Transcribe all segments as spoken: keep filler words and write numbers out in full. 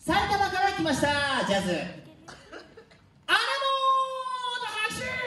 埼玉から来ましたジャズアラモーの拍手。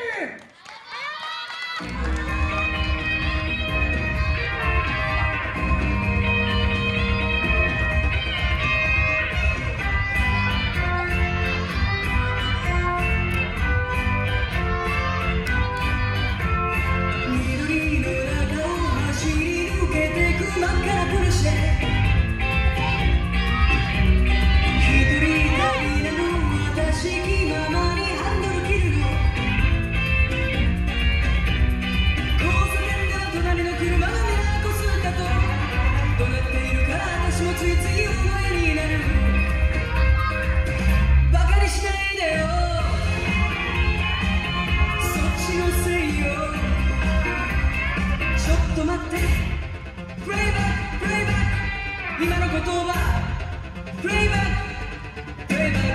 今のことはプレイバックプレイバッ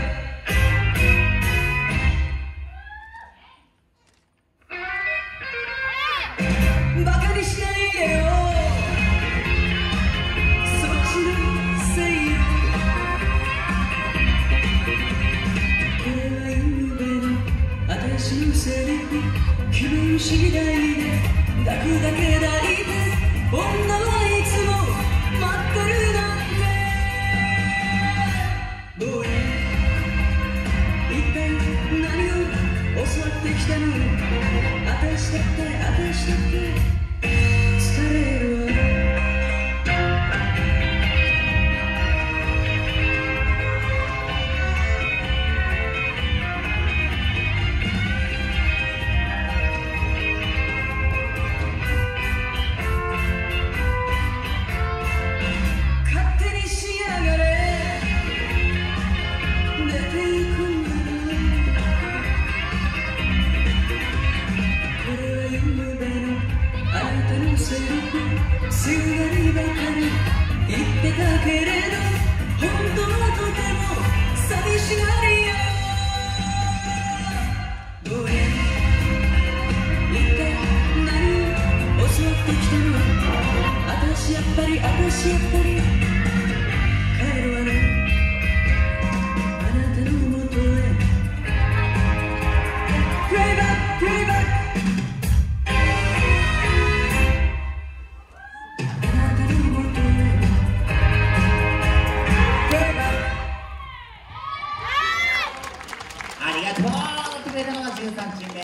クバカにしないでよそっちのせいよこれは夢の私のセリフ気分次第で抱くだけ抱いて女はいつも待ってる教わってきたの私だって私だって伝えるわ勝手にしやがれ出ていくんだ強がりばかり言ってたけれど本当はとても寂しがりよどれ一体何を教わってきたの私やっぱり私やっぱり